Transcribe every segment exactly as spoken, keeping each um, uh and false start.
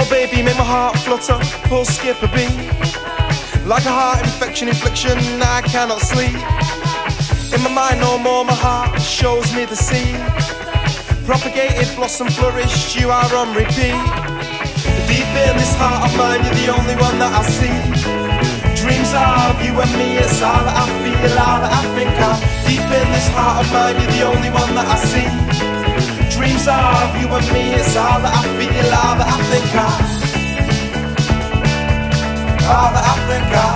baby, make my heart flutter, pulse skip a beat. Like a heart infection, infliction, I cannot sleep. In my mind no more, my heart shows me the sea. Propagated, blossom flourished, you are on repeat. Deep in this heart of mine, you're the only one that I see. Dreams of you and me, it's all that I feel, all that I think of. Deep in this heart of mine, you're the only one that I see. Dreams of you and me, it's all that I feel, all that I think of. All that I think of.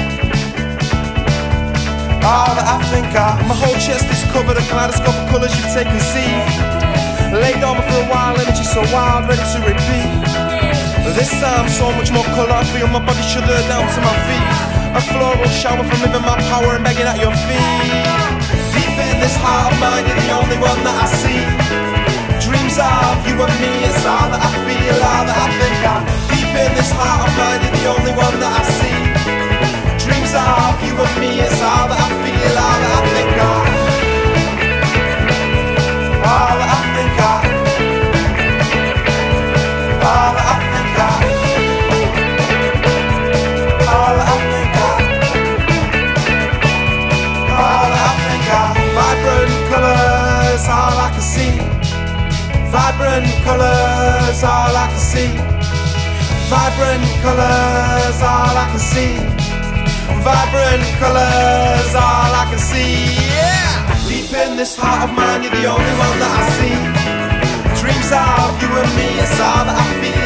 All that I think of. My whole chest is covered in kaleidoscope of colours you've taken seed. Laid on me for a while, energy so wild, ready to repeat. This time so much more colour, I feel my body shudder down to my feet. A floral shower from living my power and begging at your feet. Deep in this heart of mine, you're the only one that I see. Dreams of you and me, it's all that I feel, all that I think of. Deep in this heart of mine, you're the only one that I see. Dreams of you and me, it's all that I feel, all that I think of. All that I think of. All that I think of. All that I think of. All that I think of. Vibrant colours, all I can see. Vibrant colours, all I can see. Vibrant colours, all I can see. Vibrant colours, all I can see. Yeah! Deep in this heart of mine, you're the only one that I see. Dreams of you and me, it's all that I feel.